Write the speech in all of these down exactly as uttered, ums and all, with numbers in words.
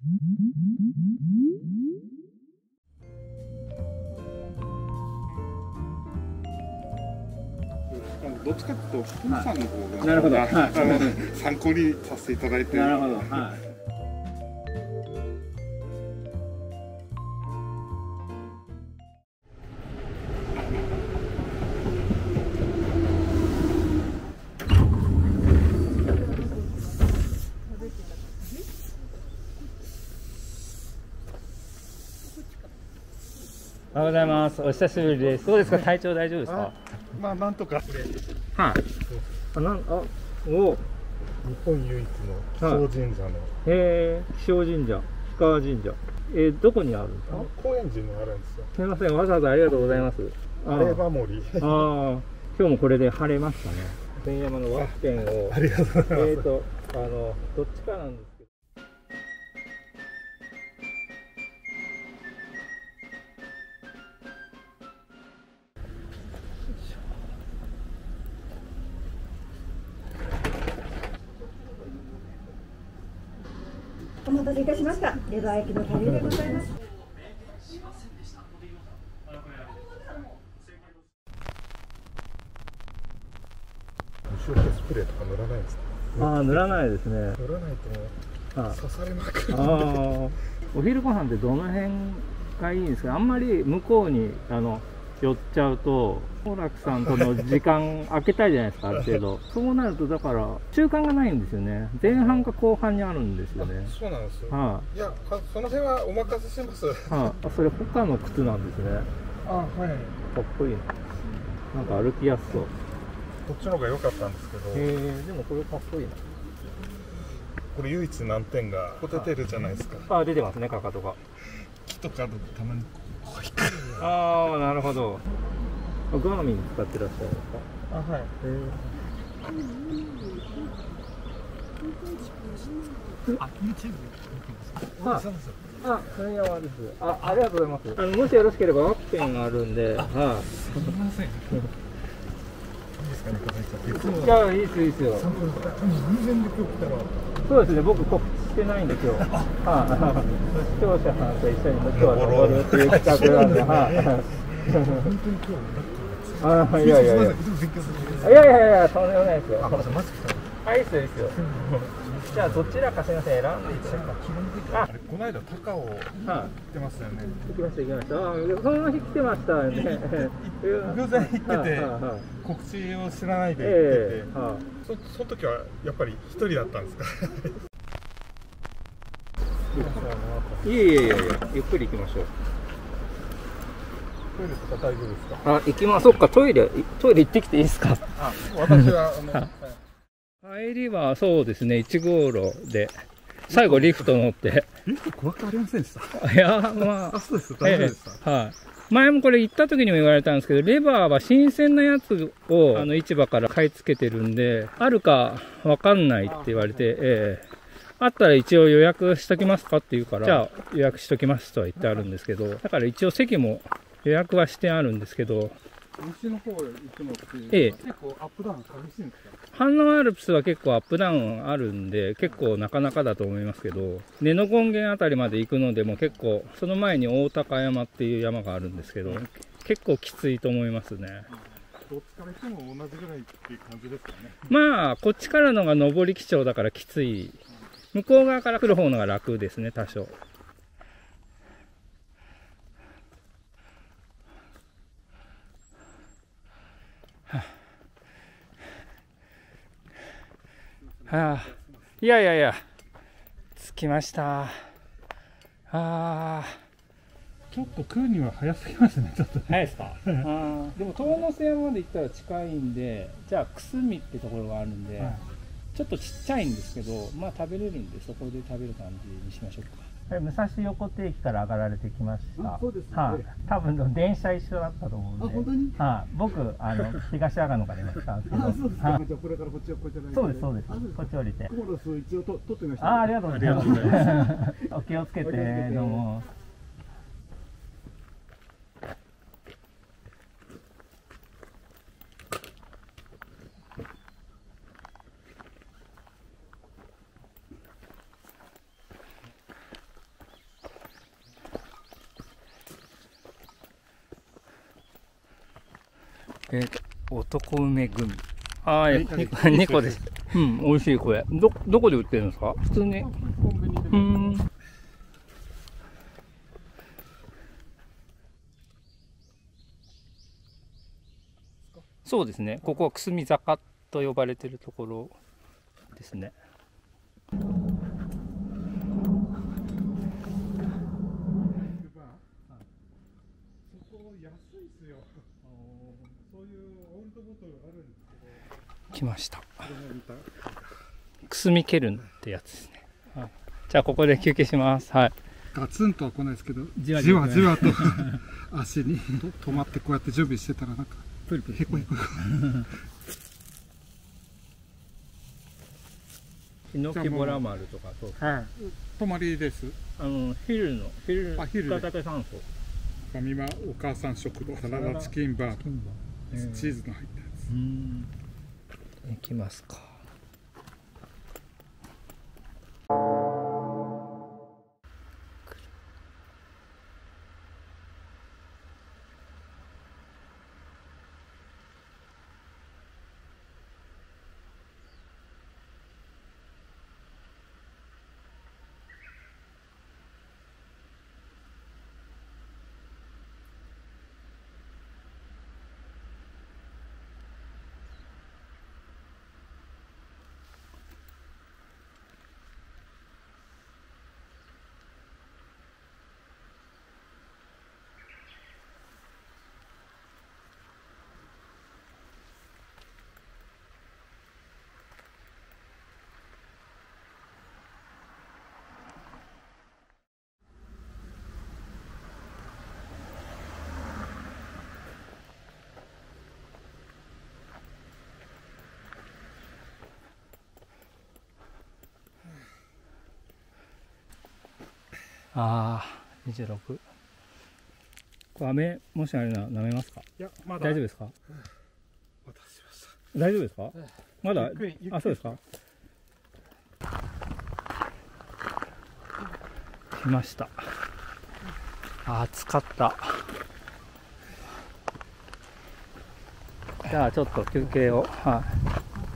どっちかというと、ふみさんの方が、 なるほど、はい、 あの参考にさせていただいて。 なるほど、はい。おはようございます。お久しぶりです。どうですか、体調大丈夫ですか？ まあ、なんとか。はい。 あ、なん、あ、お。 日本唯一の気象神社の。へえ、気象神社、氷川神社。えー、どこにあるんですか？ 高円寺にあるんですよ。 すみません、わざわざありがとうございます。 晴れ場森。 ああ、今日もこれで晴れましたね。千山のワッペンを。 ありがとうございます。 えっと、あの、どっちかなんですけど。 お待たせいたしました。レバー焼きのカレーでございます。 虫除けスプレーとか塗らないんですか？ ああ、塗らないですね。 塗らないともう刺されまくる。 ああ、お昼ご飯ってどの辺がいいんですか？あんまり向こうにあの寄っちゃうと、好楽さんとの時間空けたいじゃないですか、ある程度。そうなると、だから中間がないんですよね。前半か後半にあるんですよね。 そうなんですよ。 はあ、いや、その辺はお任せします。はあ、あ、それ他の靴なんですね。 あ、はい。 かっこいいな。なんか歩きやすそう。 こっちの方が良かったんですけど。 へえ、でもこれかっこいいな。 これ唯一難点がここ出てるじゃないですか。 あ、出てますね、かかとが。 木とかだとたまにこういく。 ああ、なるほど。ガーミン使ってらっしゃるんですか？ あ、はい。あ、YouTube あ、あ、それはです。あ、ありがとうございます。あの、もしよろしければワッペンがあるんで、はい。 すみません。いいですかね、いつも。 いや、いいですいいですよ。 安全で今日来たら。 そうですね、僕告知してないんで今日。はい。視聴者さんと一緒に今日は登るっていう企画なんで、はい。本当に今日。ああ、いやいやいや。いやいやいや、とんでもないですよ。はい、いいですよ、いいですよ。じゃあ、どちらかすみません、選んでいただきます。あ、 この間、高尾行ってますよね。 行きました、行きました。ああ、その日来てましたよね。 偶然行ってて、告知を知らないで行ってて、そその時はやっぱり一人だったんですか？ いえいえいえいえ、ゆっくり行きましょう。 トイレとか大丈夫ですか？ あ、行きます。そっか、トイレ、トイレ行ってきていいですか？ あ、私は、あの、 帰りはそうですね、いち号路で、最後リフト乗って。 リフト怖くありませんでした？ いや、まあ。 あ、そうです。大丈夫でした。 はい。前もこれ行った時にも言われたんですけど、レバーは新鮮なやつをあの市場から買い付けてるんで、あるかわかんないって言われて、ええー、あったら一応予約しときますかって言うから、じゃあ予約しときますとは言ってあるんですけど、だから一応席も予約はしてあるんですけど、 西の方へ行くのって、 ええ、 結構アップダウン激しいんですか？ 飯能アルプスは結構アップダウンあるんで、結構なかなかだと思いますけど、根の権現あたりまで行くのでも結構、その前に大高山っていう山があるんですけど、結構きついと思いますね。 どっちから来ても同じぐらいっていう感じですかね。 まあ、こっちからのが上り基調だからきつい。向こう側から来る方のが楽ですね、多少。はあ、いやいやいや、着きました。ああ、 ちょっと来るには早すぎますね、ちょっと。 早いですか？あでも遠野瀬山まで行ったら近いんで、じゃあ久住ってところがあるんで、はい、ちょっとちっちゃいんですけど、まあ食べれるんで、そこで食べる感じにしましょうか。武蔵横手駅から上がられてきました。 そうですね。 はい、多分電車一緒だったと思うんで。 あ、本当に？ はい、僕あの東長野から今来たんですけど。 あ、そうですか。じゃあこれからこっちをこっちら。 そうですそうです。こっち降りて。 雲の数一応と取ってみました。 あ、ありがとうございます。お気をつけて、どうも。 えっと男梅グミ。はい、にこです。うん、美味しいこれ。どどこで売ってるんですか？普通に。うん。そうですね。ここはくすみ坂と呼ばれてるところですね。来ました。くすみケルンってやつですね。はい、じゃあここで休憩します。はい。 ガツンとは来ないですけど、じわじわじわと足に止まってこうやって準備してたらなんかプリプリへこへこ。 ヒノキボラ丸とかそう。 はい。泊まりです。 あのヒルのヒルの深竹山荘。 ファミマお母さん食堂サラダチキンバー、チーズの入ったやつ。うん。 行きますか。ああ、にじゅうろく。これ飴もしあれなら舐めますか？ いや、まだ大丈夫ですか？ 渡しました。 大丈夫ですか？まだ、あ、そうですか？来ました。あ、暑かった。じゃあちょっと休憩を。はい。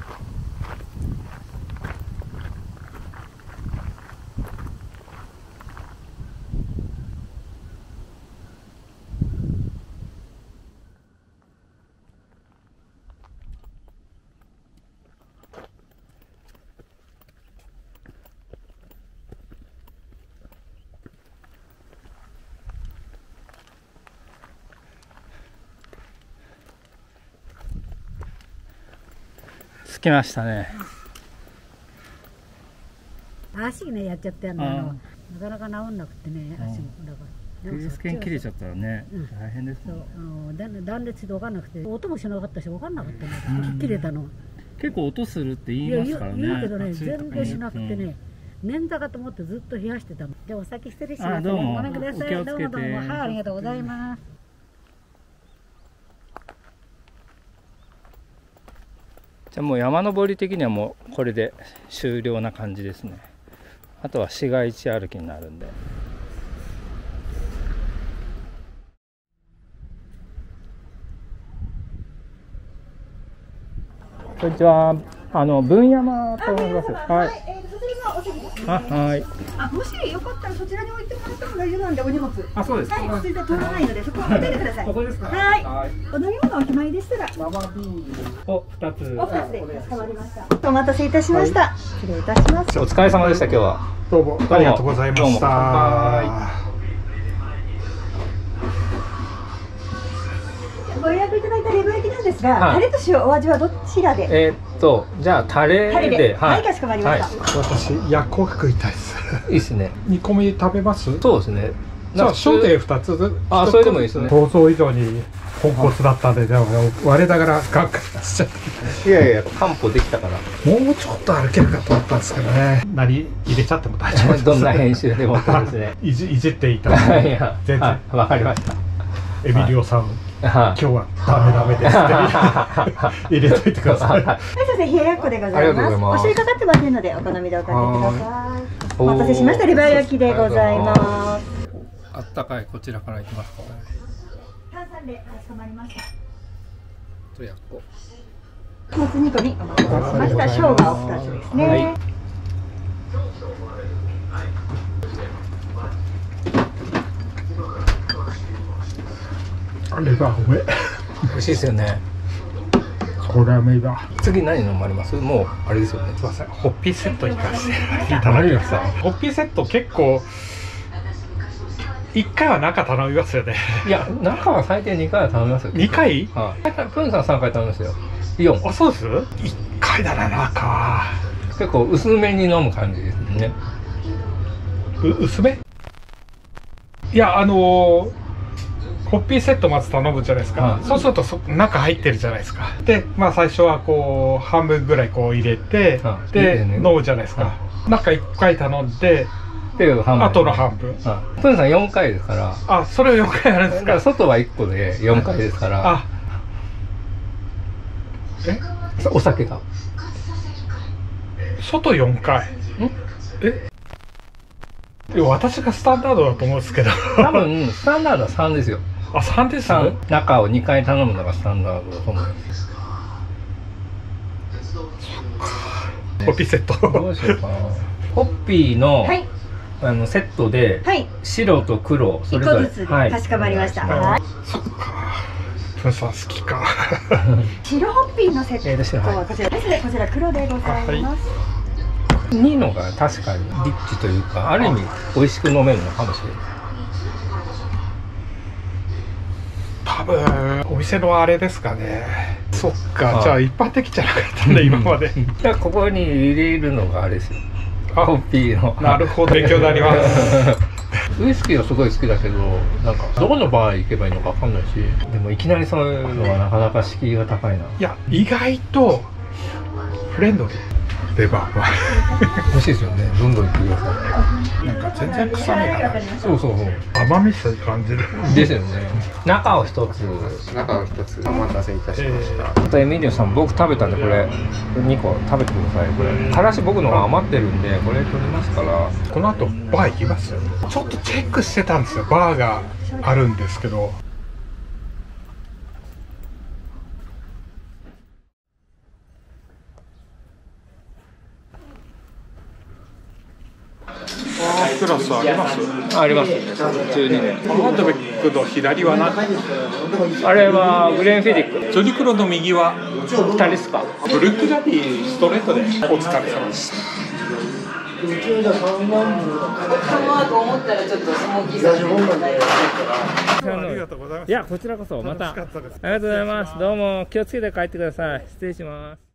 着きましたね。 足ねやっちゃってあのなかなか治んなくてね、足もだから。 ビーエス腱切れちゃったらね、うん、大変ですね。そうあの断断裂で分かんなくて、音もしなかったし分かんなかったね。切れたの。 結構音するって言いますからね。 言うけどね、全然しなくてね。捻挫かと思ってずっと冷やしてたの。じゃあお先失礼します。ごめんください。どうもどうも、はい、ありがとうございます。 じゃあもう山登り的にはもうこれで終了な感じですね。あとは市街地歩きになるんで。こんにちは。あの分山と思います。はい。えー、そちらがお席ですね。あ、はい。あ、もしよかったらそちらに置いてもらっても大丈夫なんで、お荷物。あ、そうです。はい、続いて通らないのでそこは置いておいてください。ここですか。はい。お飲み物お決まりでしたら。生ビールを二つ。お二つでかしこまりました。お待たせいたしました。失礼いたします。お疲れ様でした今日は。 どうもありがとうございました。 ご予約いただいたレバ焼きなんですが、はい、タレと塩お味はどちらで？ えー、っとじゃあタレで、タレではい、はい、かしこまりました。 はい、私ヤコウ食いたいです。 いいですね。 煮込み食べます？ そうですね。 じゃあ小で二つ。 あ、それでもいいですね。 想像以上にポンコツだったんで、でも我ながらがっかりしちゃって。 いやいや、担保できたから。 もうちょっと歩けるかと思ったんですけどね。何入れちゃっても大丈夫です。 どんな編集でもですね。 いじいじっていいから。 いや、全然わかりました。 エミリオさん。今日はダメダメですって入れといてください。はい、 それで冷ややっこでございます。お醤油かかってませんのでお好みでおかけください。お待たせしましたレバ焼きでございます。 あったかいこちらからいきますか。 炭酸でかしこまりました。 とやっこ。 もつ煮込みお待たせしました。生姜をふたつですね。はい、 あればうめえ。 美味しいですよね。 これはうめえだ。 次何飲まれます？もうあれですよね。 すいません。ホッピーセットいかせていただきました。ホッピーセット結構一回は中頼みますよね。 いや、中は最低二回は頼みますよ。 二回？ はい。プンさん三回頼みますよ。四。 あ、そうです。一回だな、中は。 結構薄めに飲む感じですね。 う薄め？いや、あのー、ホッピーセットまず頼むじゃないですか、はい、そうするとそ中入ってるじゃないですか。で、まあ最初はこう半分ぐらいこう入れて、はい、で、ね、飲むじゃないですか、はい、中いっかい頼んで、であとの半分、 はい、プンさんよんかいですから。 あ、それをよんかいやるんですか。 だから外はいっこでよんかいですから。あ、 えお酒が外よんかい。え私がスタンダードだと思うんですけど。 多分スタンダードはさんですよ。 あ、さんです。 中をにかい頼むのがスタンダードだと思います。 ホッピーセットどうしようかな。ホッピーの、はい、あのセットで、はい、白と黒それぞれいっこずつで、はい、 かしこまりました。はい。 そっか。プンさん好きか。 白ホッピーのセットはこちらですね。こちら黒でございます。 にのが確かにリッチというか、ある意味美味しく飲めるのかもしれない。 多分お店のあれですかね。そっか、じゃあ一般的じゃなかったんだ今まで。 じゃあここに入れるのがあれですよ。ホッピーの。 なるほど、勉強になります。 ウイスキーはすごい好きだけど、なんかどこのバー行けばいいのか分かんないし、でもいきなりそういうのはなかなか敷居が高いな。 いや、意外とフレンドリー。レバーは美味しいですよね。どんどんいってください。なんか全然臭みがない。 そうそうそう。 甘みさえ感じる。 ですよね。中を一つ。 中を一つお待たせいたしました。 あとエミリオさん、僕食べたんでこれにこ食べてください。これからし僕のが余ってるんでこれ取りますから。 この後バー行きますよ。ちょっとチェックしてたんですよ。バーがあるんですけど。クラスあります？ あります。じゅうにねん。 ハンドベックの左は何？ あれはグレンフィディック。 ジョディクロの右はタリスパ。 ブルックダディストレートでお疲れ様でした。ありがとうございます。 いや、こちらこそまた。ありがとうございます。どうも気をつけて帰ってください。失礼します。